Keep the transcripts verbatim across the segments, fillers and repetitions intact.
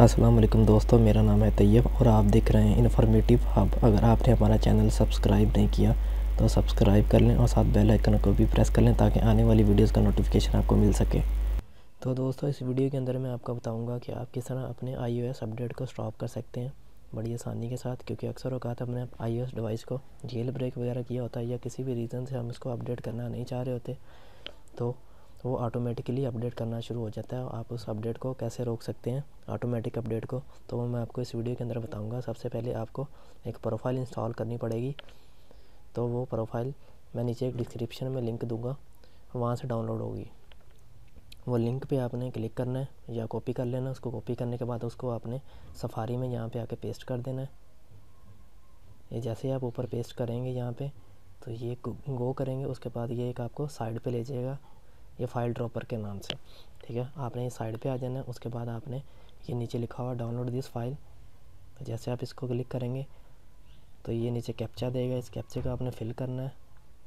अस्सलाम वालेकुम दोस्तों, मेरा नाम है तैयब और आप देख रहे हैं इन्फॉर्मेटिव हब। अगर आपने हमारा चैनल सब्सक्राइब नहीं किया तो सब्सक्राइब कर लें और साथ बेल आइकन को भी प्रेस कर लें ताकि आने वाली वीडियोस का नोटिफिकेशन आपको मिल सके। तो दोस्तों, इस वीडियो के अंदर मैं आपको बताऊंगा कि आप किस तरह अपने आईओएस अपडेट को स्टॉप कर सकते हैं बड़ी आसानी के साथ, क्योंकि अक्सर औकात हमने आईओएस डिवाइस को जेल ब्रेक वगैरह किया होता है या किसी भी रीज़न से हम इसको अपडेट करना नहीं चाह रहे होते तो वो ऑटोमेटिकली अपडेट करना शुरू हो जाता है। आप उस अपडेट को कैसे रोक सकते हैं, ऑटोमेटिक अपडेट को, तो वो मैं आपको इस वीडियो के अंदर बताऊंगा। सबसे पहले आपको एक प्रोफाइल इंस्टॉल करनी पड़ेगी। तो वो प्रोफाइल मैं नीचे एक डिस्क्रिप्शन में लिंक दूंगा, वहाँ से डाउनलोड होगी। वो लिंक पे आपने क्लिक करना है या कॉपी कर लेना। उसको कॉपी करने के बाद उसको आपने सफारी में यहाँ पे आके पेस्ट कर देना है। ये जैसे आप ऊपर पेस्ट करेंगे यहाँ पे तो ये गो करेंगे, उसके बाद ये एक आपको साइड पे ले जाएगा, ये फाइल ड्रॉपर के नाम से। ठीक है, आपने ये साइड पे आ जाना है। उसके बाद आपने ये नीचे लिखा हुआ डाउनलोड दिस फाइल, तो जैसे आप इसको क्लिक करेंगे तो ये नीचे कैप्चा देगा। इस कैप्चे को आपने फिल करना है।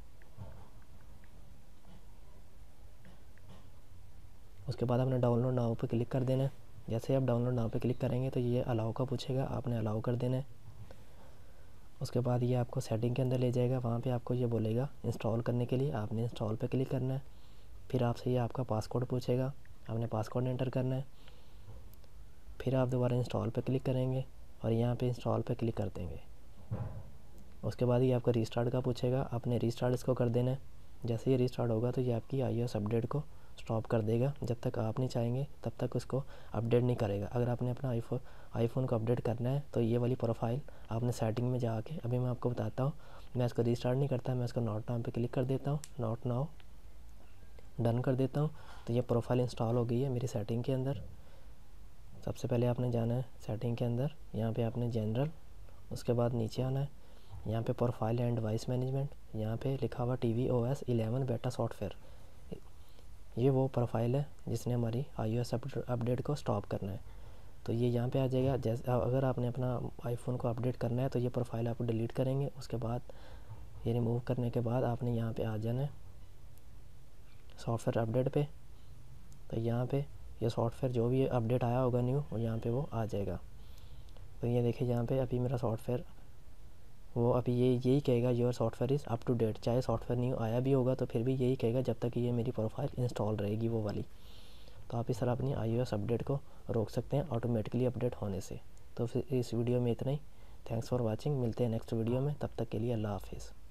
उसके बाद आपने डाउनलोड नाउ पे क्लिक कर देना है। जैसे आप डाउनलोड नाउ पे क्लिक करेंगे तो ये अलाउ का पूछेगा, आपने अलाउ कर देना है। उसके बाद ये आपको सेटिंग के अंदर ले जाएगा, वहाँ पे आपको ये बोलेगा इंस्टॉल करने के लिए, आपने इंस्टॉल पे क्लिक करना है। फिर आपसे ये आपका पासकोड पूछेगा, आपने पासकोड एंटर करना है। फिर आप दोबारा इंस्टॉल पे क्लिक करेंगे और यहाँ पे इंस्टॉल पे क्लिक कर देंगे। उसके बाद ये आपका रीस्टार्ट का पूछेगा, आपने रीस्टार्ट इसको कर देना है। जैसे ये रीस्टार्ट होगा तो ये आपकी आईओएस अपडेट को स्टॉप कर देगा। जब तक आप नहीं चाहेंगे तब तक उसको अपडेट नहीं करेगा। अगर आपने अपना आईफोन आईफोन को अपडेट करना है तो ये वाली प्रोफाइल आपने सेटिंग में जाके, अभी मैं आपको बताता हूँ। मैं इसको रीस्टार्ट नहीं करता, मैं इसको नॉट नाउ पे क्लिक कर देता हूँ, नॉट नाउ डन कर देता हूँ। तो ये प्रोफाइल इंस्टॉल हो गई है मेरी सेटिंग के अंदर। सबसे पहले आपने जाना है सेटिंग के अंदर, यहाँ पे आपने जनरल, उसके बाद नीचे आना है, यहाँ पे प्रोफाइल एंड डिवाइस मैनेजमेंट, यहाँ पे लिखा हुआ T V O S eleven beta software. ये वो प्रोफाइल है जिसने हमारी आईओएस अपडेट को स्टॉप करना है। तो ये यहाँ पे आ जाएगा। जैसे अगर आपने अपना आईफोन को अपडेट करना है तो ये प्रोफाइल आप डिलीट करेंगे। उसके बाद ये रिमूव करने के बाद आपने यहाँ पे आ जाना है सॉफ्टवेयर अपडेट पे। तो यहाँ पे ये सॉफ्टवेयर जो भी अपडेट आया होगा न्यू, और यहाँ पे वो आ जाएगा। तो ये देखिए यहाँ पे अभी मेरा सॉफ्टवेयर, वो अभी ये यही कहेगा your software is up to date. चाहे सॉफ्टवेयर न्यू आया भी होगा तो फिर भी यही कहेगा जब तक ये मेरी प्रोफाइल इंस्टॉल रहेगी वो वाली। तो आप इस तरह अपनी आईओएस अपडेट को रोक सकते हैं ऑटोमेटिकली अपडेट होने से। तो फिर इस वीडियो में इतना ही। Thanks for watching. मिलते हैं नेक्स्ट वीडियो में, तब तक के लिए अल्लाह हाफिज़।